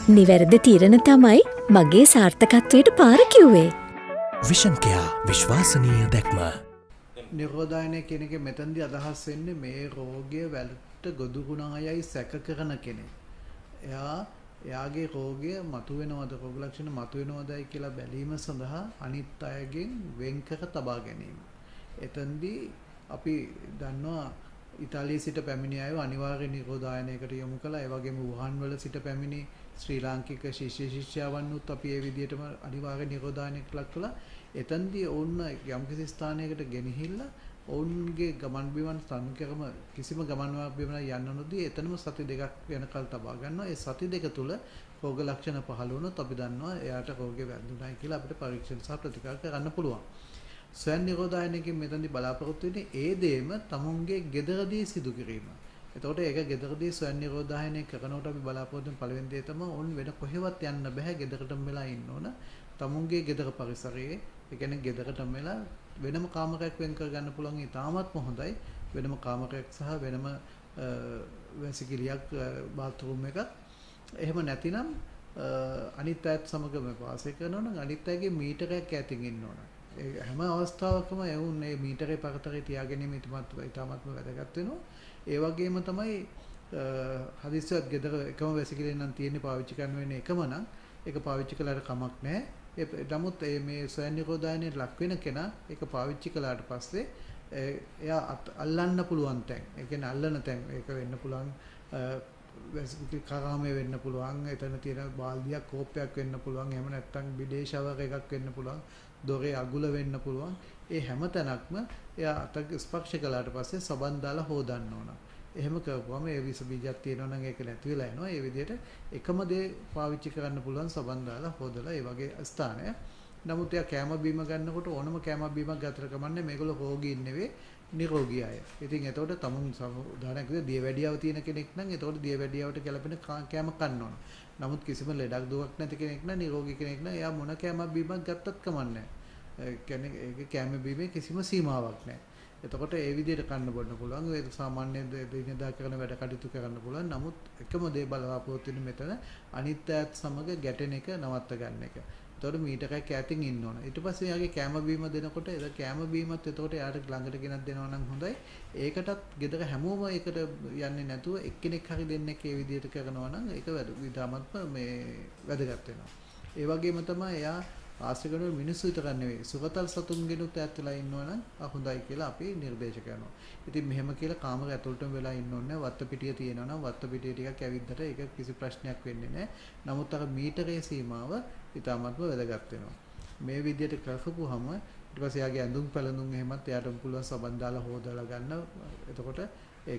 නිවැරදි තීරණ තමයි මගේ සාර්ථකත්වයට පාර කිව්වේ. විෂන් කෙයා විශ්වාසනීය දැක්ම. නිරෝධායනය කියන එක මෙතනදී අදහස් වෙන්නේ මේ රෝගය වලට ගොදුරුණායයි සැක කරන කෙනෙක්. එයාගේ රෝගය මතුවෙනවද, රෝග ලක්ෂණ මතුවෙනවදයි කියලා බැලීම සඳහා අනිත් අයගෙන් වෙන් කර තබා ගැනීම. එතෙන්දී අපි දන්නවා ඉතාලියේ සිට පැමිණි අයව අනිවාර්ය නිරෝධායනයකට යොමු කළා. ඒ වගේම වුහාන් වල සිට පැමිණි ශ්‍රී ලාංකික ශිෂ්‍යයන්වත් අපි ඒ විදිහටම අනිවාර්ය නිරෝධායනයකට ලක් කළා. එතෙන්දී ඔවුන් යම්කිසි ස්ථානයකට ගෙනහිල්ලා ඔවුන්ගේ ගමන් බිමන් සංකේතම කිසිම ගමන් බිමන යන්න නොදී එතනම සති දෙකක් වෙනකල් තබා ගන්නවා. ඒ සති දෙක තුල රෝග ලක්ෂණ පහළ වුණොත් අපි දන්නවා එයාට රෝගය වැළඳුණායි කියලා අපිට පරීක්ෂණ සහ ප්‍රතිකාර කරන්න පුළුවන්. ස්වයං නිරෝධායනයකින් මෙතනදී බලාපොරොත්තු වෙන්නේ ඒ දේම තමුන්ගේ ගෙදරදී සිදු කිරීම. එතකොට ඒක ගෙදරදී ස්වයං නිරෝධායනය කරනකොට අපි බලාපොරොත්තු වෙන පළවෙනි දේ තමයි ඔවුන් වෙන කොහෙවත් යන්න බෑ, ගෙදරටම වෙලා ඉන්න ඕන. තමුන්ගේ ගෙදර පරිසරයේ, ඒ කියන්නේ ගෙදරටම වෙලා වෙනම කාමරයක් වෙන් කර ගන්න පුළුවන්. ඉතාමත්ම හොඳයි. වෙනම කාමරයක් සහ වෙනම වැසිකිළියක්, බාත් รู එකක්. එහෙම නැතිනම් අනිත් අයත් සමගම වාසය කරනවා නම් අනිත් අයගේ මීටරයක් ඈතින් ඉන්න ඕන. ඒ හැම අවස්ථාවකම එවුන් මේ මීටරේ පරතරේ තියාගැනීම ඉතාමත්ම වැදගත් වෙනවා. ඒ වගේම තමයි හදිස්සියක් ගෙදර එකම වැසිකිළියෙන් නම් තියෙන්නේ පාවිච්චි කරන්න වෙන්නේ එකම නම් ඒක පාවිච්චි කළාට කමක් නැහැ. නමුත් මේ ස්වයං නිරෝධායනයට ලක් වෙන කෙනා ඒක පාවිච්චි කළාට පස්සේ එයා අල්ලන්න පුළුවන් තැන්, ඒ කියන්නේ අල්ලන තැන්, ඒක වෙන්න පුළුවන් කාමයේ වෙන්න පුළුවන්, එතන තියෙන බාල්දියක් කෝප්පයක් වෙන්න පුළුවන්, එහෙම නැත්නම් බිඩේ ෂවර් එකක් වෙන්න පුළුවන්, දොරේ අගුල වෙන්න පුළුවන්. ඒ හැම තැනක්ම එයා අත ස්පර්ශ කළාට පස්සේ සබන් දාලා හොදන්න ඕන. එහෙම කරපුවම ඒ විස බීජයක් තියෙනවා නම් ඒක නැති වෙලා යනවා. ඒ විදිහට එකම දේ පාවිච්චි කරන්න පුළුවන් සබන් දාලා හොදලා ඒ වගේ ස්ථානය. නමුත් එයා කැම බීම ගන්නකොට ඕනම කැම බීමක් ගතර කමන්නේ මේගොල්ලෝ රෝගීන් නෙවෙයි, නිරෝගී අය. ඉතින් එතකොට තමුන් උදාහරණයක් විදිහට දියවැඩියාව තියෙන කෙනෙක් නම් එතකොට දියවැඩියාවට ගැලපෙන කැම කන්න ඕන. නමුත් කිසිම ලෙඩක් දුවක් නැති කෙනෙක් නම්, නිරෝගී කෙනෙක් නම් එයා මොන කැම බීමක් ගත්තත් කමන්නේ නැහැ. කියන්නේ ඒකේ කැම බීමේ කිසිම සීමාවක් නැහැ. එතකොට ඒ විදිහට කන්න බොන්න පුළුවන්. ඒ සාමාන්‍ය දිනදා කරන වැඩ කටයුතු කරන්න පුළුවන්. නමුත් එකම දේ බලාපොරොත්තු වෙන මෙතන අනිත් අයත් සමග ගැටෙන එක නවත්ත ගන්න එක. එතකොට මීටරයක් ඈතින් ඉන්න ඕන. ඊට පස්සේ යාගේ කැම බීම දෙනකොට ඒ කැම බීමත් එතකොට යාට ළඟට ගෙනත් දෙනවා නම් හොඳයි. ඒකටත් ගෙදර හැමෝම ඒකට යන්නේ නැතුව එක්කෙනෙක් හරි දෙන්නෙක් ඒ විදිහට කරනවා නම් ඒක විධාමත්ම වැදගත් වෙනවා. ඒ වගේම තමයි එයා ආශ්‍රය කරන මිනිස්සු විතරක් නෙවෙයි, සුගතල් සතුන්ගෙනුත් ඈත් වෙලා ඉන්නවා නම් හොඳයි කියලා අපි නිර්දේශ කරනවා. ඉතින් මෙහෙම කියලා කාමර ඇතුළටම වෙලා ඉන්න ඕනේ. වත්ත පිටිය තියෙනවා නම් වත්ත පිටිය ටිකක් ඇවිද්දට ඒක කිසි ප්‍රශ්නයක් වෙන්නේ නැහැ. නමුත් අර මීටරේ සීමාව ඉතාමත්ම වැදගත් වෙනවා. මේ විදිහට කරපුවාම ඊට පස්සේ යාගේ ඇඳුම් පැළඳුම් එහෙමත් එයාට පුළුවන් සබන් දාලා හොදලා ගන්න. එතකොට ඒක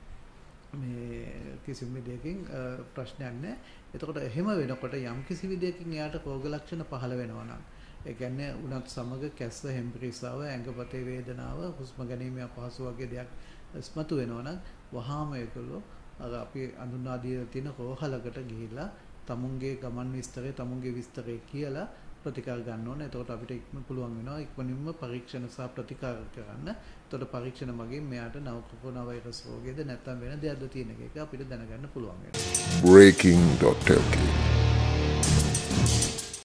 මේ කිසිම දෙයකින් ප්‍රශ්නයක් නැහැ. එතකොට එහෙම වෙනකොට යම් කිසි විදියකින් එයාට රෝග ලක්ෂණ පහළ වෙනවා නම්, ඒ කියන්නේ උණත් සමග කැස්ස, හෙම්පිරිසාව, ඇඟපතේ වේදනාව, හුස්ම ගැනීම අපහසු වගේ දෙයක් ස්මතු වෙනවා නම් වහාම ඒකලෝ අර අපි අඳුනා දීලා තියෙන රෝහලකට ගිහිල්ලා තමුන්ගේ ගමන් විස්තරය, තමුන්ගේ විස්තරය කියලා ප්‍රතිකාර ගන්න ඕනේ. එතකොට අපිට පුළුවන් වෙනවා ඉක්මනින්ම පරීක්ෂණ සහ ප්‍රතිකාර කරන්න. එතකොට පරීක්ෂණ මගින් මෙයාට නව කොරෝනා වෛරස් රෝගයද නැත්නම් වෙන දෙයක්ද තියෙන එක අපිට දැනගන්න පුළුවන් වෙනවා. breaking.lk